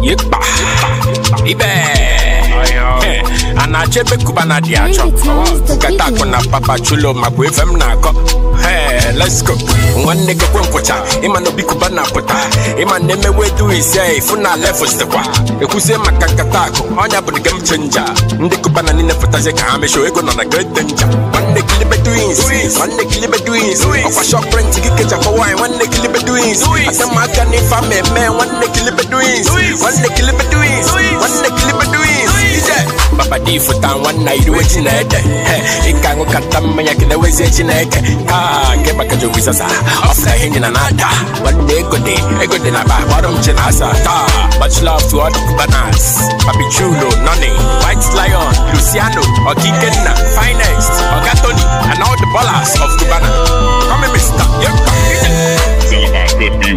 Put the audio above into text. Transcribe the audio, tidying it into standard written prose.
Yepa, ibe. Anachebe kubana diacho. Kata kona papa chulo magwe fem nako. Hey, let's go. One nigga kwenkocha. Ima no bikubana pota. Ima neme wedu isei. Funa levels the kwa. Ekuse makakatako. Onya budi game changer. Ndikubana nine futaze kame show ego na great danger. One nigga libe doings. One nigga libe doings. Okwa shop rent kikeja for wine. One nigga libe doings. Asema kani fame man. One nigga libe doings. One nigga libe doings. One nigga libe doings. Baba di futan one night with Chineke. Ikango katama yakine wezi Chineke. Keba kajo wisasa. Off the hinge na nada. One day go day. Ego de na ba. Bottom chinasa. Much love to all the Cubanas. Papi Chulo, Noni, White Lion, Luciano, Okikena, Finest, Ogatoni, and all the ballers of Cubana. Come in, mister. Yep.